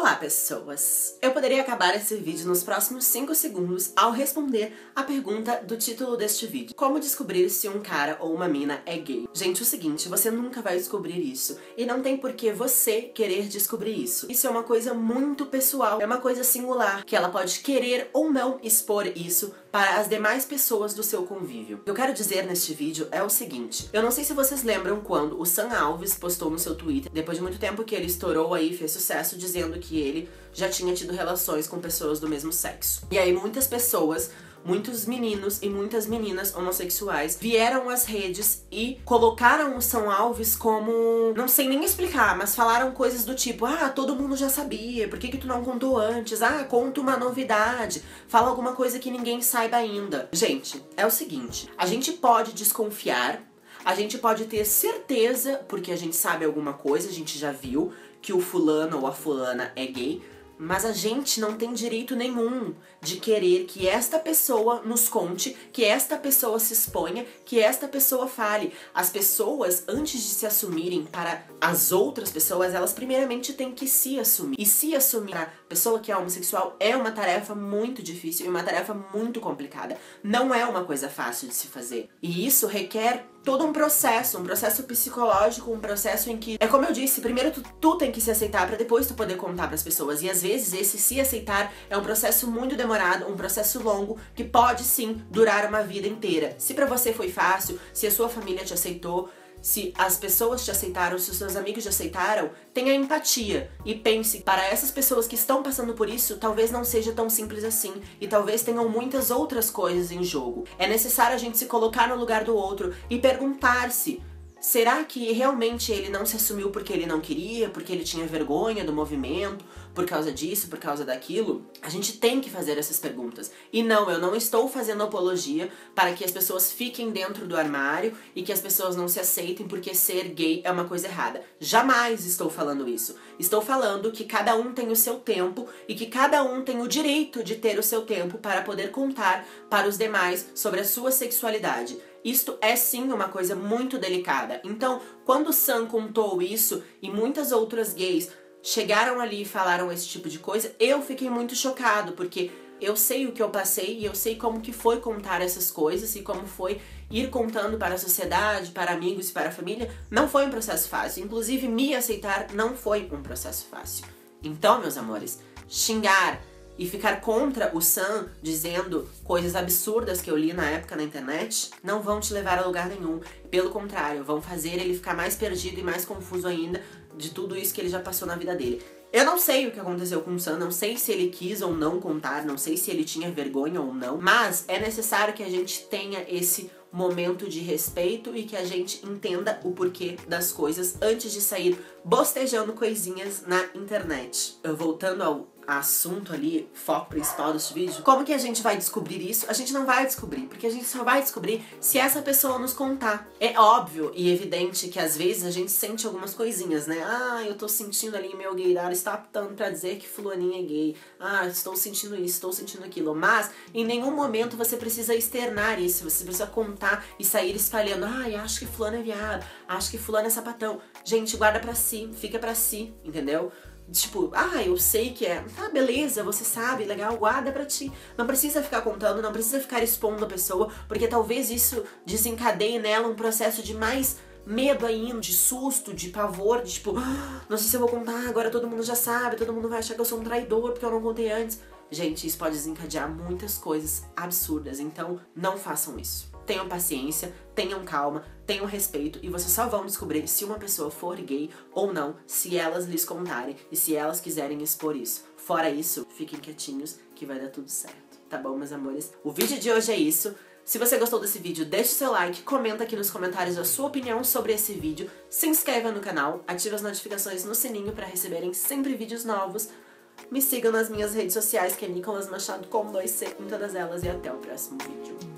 Olá, pessoas! Eu poderia acabar esse vídeo nos próximos 5 segundos ao responder a pergunta do título deste vídeo. Como descobrir se um cara ou uma mina é gay? Gente, o seguinte, você nunca vai descobrir isso. E não tem por que você querer descobrir isso. Isso é uma coisa muito pessoal, é uma coisa singular, que ela pode querer ou não expor isso para as demais pessoas do seu convívio. O que eu quero dizer neste vídeo é o seguinte. Eu não sei se vocês lembram quando o Sam Alves postou no seu Twitter, depois de muito tempo que ele estourou aí, fez sucesso, dizendo que ele já tinha tido relações com pessoas do mesmo sexo. E aí muitas pessoas, muitos meninos e muitas meninas homossexuais vieram às redes e colocaram o Sam Alves como... não sei nem explicar, mas falaram coisas do tipo: ah, todo mundo já sabia, por que tu não contou antes? Ah, conta uma novidade, fala alguma coisa que ninguém saiba ainda. Gente, é o seguinte, a gente pode desconfiar, a gente pode ter certeza, porque a gente sabe alguma coisa, a gente já viu que o fulano ou a fulana é gay, mas a gente não tem direito nenhum de querer que esta pessoa nos conte, que esta pessoa se exponha, que esta pessoa fale. As pessoas, antes de se assumirem para as outras pessoas, elas primeiramente têm que se assumir. E se assumir para a pessoa que é homossexual é uma tarefa muito difícil e uma tarefa muito complicada. Não é uma coisa fácil de se fazer. E isso requer todo um processo psicológico, um processo em que, é como eu disse, primeiro tu tem que se aceitar pra depois tu poder contar pras pessoas. E às vezes esse se aceitar é um processo muito demorado, um processo longo, que pode sim durar uma vida inteira. Se pra você foi fácil, se a sua família te aceitou, se as pessoas te aceitaram, se os seus amigos te aceitaram, tenha empatia e pense, para essas pessoas que estão passando por isso, talvez não seja tão simples assim e talvez tenham muitas outras coisas em jogo. É necessário a gente se colocar no lugar do outro e perguntar-se: será que realmente ele não se assumiu porque ele não queria, porque ele tinha vergonha do movimento, por causa disso, por causa daquilo? A gente tem que fazer essas perguntas. E não, eu não estou fazendo apologia para que as pessoas fiquem dentro do armário e que as pessoas não se aceitem porque ser gay é uma coisa errada. Jamais estou falando isso. Estou falando que cada um tem o seu tempo e que cada um tem o direito de ter o seu tempo para poder contar para os demais sobre a sua sexualidade. Isto é sim uma coisa muito delicada. Então, quando o Sam contou isso e muitas outras gays chegaram ali e falaram esse tipo de coisa, eu fiquei muito chocado, porque eu sei o que eu passei e eu sei como que foi contar essas coisas e como foi ir contando para a sociedade, para amigos e para a família. Não foi um processo fácil. Inclusive, me aceitar não foi um processo fácil. Então, meus amores, xingar e ficar contra o Sam, dizendo coisas absurdas que eu li na época na internet, não vão te levar a lugar nenhum. Pelo contrário, vão fazer ele ficar mais perdido e mais confuso ainda de tudo isso que ele já passou na vida dele. Eu não sei o que aconteceu com o Sam, não sei se ele quis ou não contar, não sei se ele tinha vergonha ou não, mas é necessário que a gente tenha esse momento de respeito e que a gente entenda o porquê das coisas antes de sair bostejando coisinhas na internet. Voltando ao assunto ali, foco principal deste vídeo, como que a gente vai descobrir isso? A gente não vai descobrir, porque a gente só vai descobrir se essa pessoa nos contar. É óbvio e evidente que às vezes a gente sente algumas coisinhas, né? Ah, eu tô sentindo ali, meu gaydar está aptando pra dizer que fulaninha é gay. Ah, estou sentindo isso, estou sentindo aquilo. Mas em nenhum momento você precisa externar isso, você precisa contar e sair espalhando. Ai, acho que fulano é viado, acho que fulano é sapatão. Gente, guarda pra si, fica pra si, entendeu? Tipo, ah, eu sei que é... Tá, beleza, você sabe, legal, guarda pra ti. Não precisa ficar contando, não precisa ficar expondo a pessoa, porque talvez isso desencadeie nela um processo de mais medo ainda, de susto, de pavor, de tipo, ah, não sei se eu vou contar, agora todo mundo já sabe, todo mundo vai achar que eu sou um traidor porque eu não contei antes. Gente, isso pode desencadear muitas coisas absurdas, então não façam isso. Tenham paciência, tenham calma, tenham respeito e vocês só vão descobrir se uma pessoa for gay ou não se elas lhes contarem e se elas quiserem expor isso. Fora isso, fiquem quietinhos que vai dar tudo certo, tá bom, meus amores? O vídeo de hoje é isso. Se você gostou desse vídeo, deixe seu like, comenta aqui nos comentários a sua opinião sobre esse vídeo, se inscreva no canal, ative as notificações no sininho para receberem sempre vídeos novos. Me sigam nas minhas redes sociais, que é Nicolas Machado com 2C em todas elas, e até o próximo vídeo.